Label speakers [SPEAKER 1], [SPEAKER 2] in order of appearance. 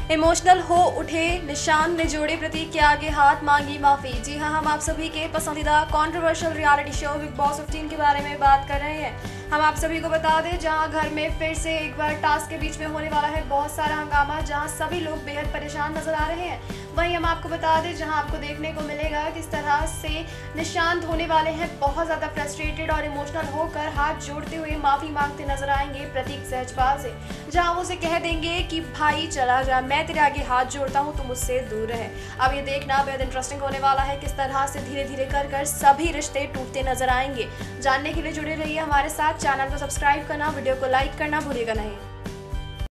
[SPEAKER 1] Emotional हो उठे निशांत ने जोड़े प्रतीक के आगे हाथ, मांगी माफी। जी हाँ, हम आप सभी के पसंदीदा controversial reality show Bigg Boss 15 के बारे में बात कर रहे हैं। हम आप सभी को बता दें, जहां घर में फिर से एक बार टास्क के बीच में होने वाला है बहुत सारा हंगामा, जहां सभी लोग बेहद परेशान नजर आ रहे हैं। वहीं हम आपको बता दें, जहां आपको देखने को मिलेगा किस तरह से निशांत होने वाले हैं बहुत ज़्यादा फ्रस्ट्रेटेड और इमोशनल होकर हाथ जोड़ते हुए माफ़ी मांगते नजर आएंगे प्रतीक सहजपाल से, जहां वो उसे कह देंगे कि भाई चला जा, मैं तेरे आगे हाथ जोड़ता हूं, तुम मुझसे दूर रहे। अब ये देखना बेहद इंटरेस्टिंग होने वाला है, किस तरह से धीरे धीरे कर सभी रिश्ते टूटते नजर आएंगे। जानने के लिए जुड़े रहिए हमारे साथ। चैनल को सब्सक्राइब करना, वीडियो को लाइक करना भूलिएगा नहीं।